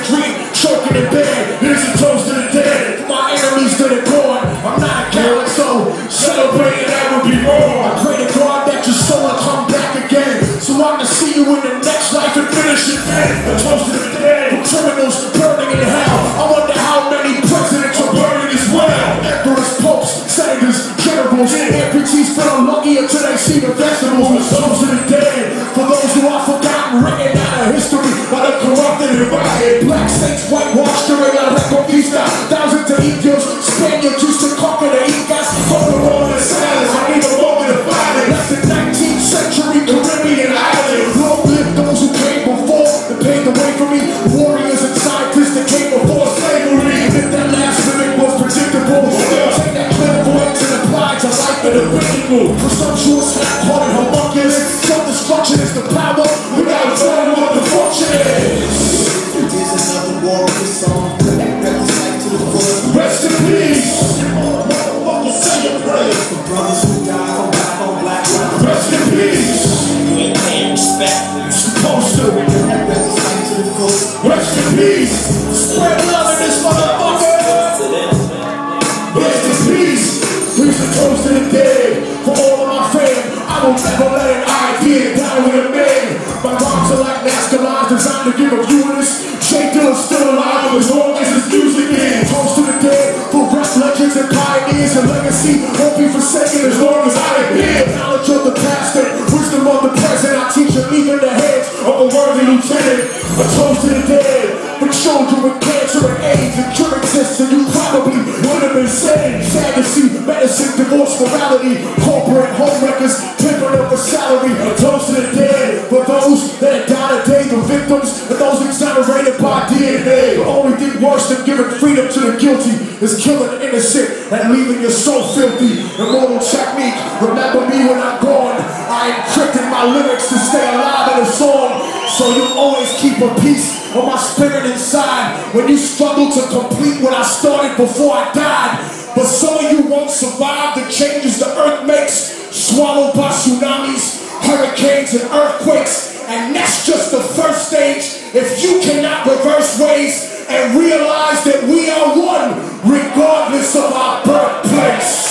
dream, choking in bed. Here's a toast to the dead. For my enemies that are gone, I'm not a coward, so celebrating that would be wrong. I pray to God that your soul will come back again, so I can see you in the next life and finish it then. A toast to the dead, for criminals burning in hell. I wonder how many presidents are burning as well. Emperors, popes, senators, generals, amputees feeling lucky until they see the vegetables. A toast to the dead, for those who are forgotten, written out of history by the corrupted and rioted. Black saints whitewashed during La Reconquista. Thousands of Indios, Spaniards used to conquer the Incas. From the Roman Salad, I need a moment to find it. That's the 19th century Caribbean island. Long live those who came before and paved the way for me. Warriors and scientists that came before slavery. If that last living was predictable, take that clairvoyance and apply to life in the biblical. Presumptuous, half-hearted, homunculus. Self-destruction is the power without knowing what the function is. There's another warrior song that records life to the full. Rest in peace. Motherfuckers say your prayers for brothers who died on black on black. Rest in peace. You ain't paying respect. You're supposed to. That records life to the full. Rest in peace. Spread love in this motherfucker. Rest in peace. Please the toast to the dead. For all of my fam, I will never let an idea die with a man. My rhymes are like NASCAR lines designed to give a viewers. Jay Dilla's still alive as long as his music is. Toast to the dead for rap legends and pioneers. Your legacy won't be forsaken as long as I am here. Knowledge of the past and wisdom of the present. I teach and leave in the hands of a worthy lieutenant. A toast to the dead for children with cancer and AIDS and cure exists, and you probably would have been saved. Sad to see medicine, divorce, morality, corporate home wreckers, pimping up a salary. A toast to the dead for those that died today, the victims and those exonerated by DNA. The only thing worse than giving freedom to the guilty is killing the innocent and leaving your soul filthy. Immortal technique, remember me when I'm gone. I encrypted my lyrics to stay alive in a song, so you always keep a piece of my spirit inside when you struggle to complete what I started before I died. But some of you won't survive the changes the earth makes, swallowed by tsunamis, hurricanes, and earthquakes. And that's just the first stage. If you cannot reverse ways and realize that we are one, regardless of our birthplace.